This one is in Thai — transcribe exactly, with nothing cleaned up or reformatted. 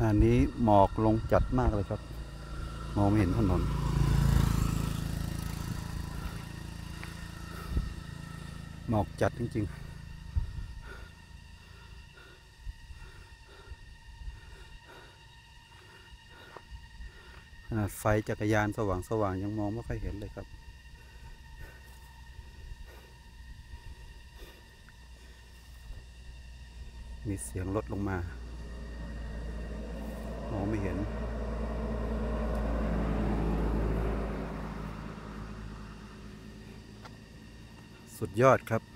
อันนี้หมอกลงจัดมากเลยครับมองไม่เห็นถนนหมอกจัดจริงๆขนาดไฟจักรยานสว่างๆยังมองไม่ค่อยเห็นเลยครับมีเสียงรถลงมามองไม่เห็นสุดยอดครับ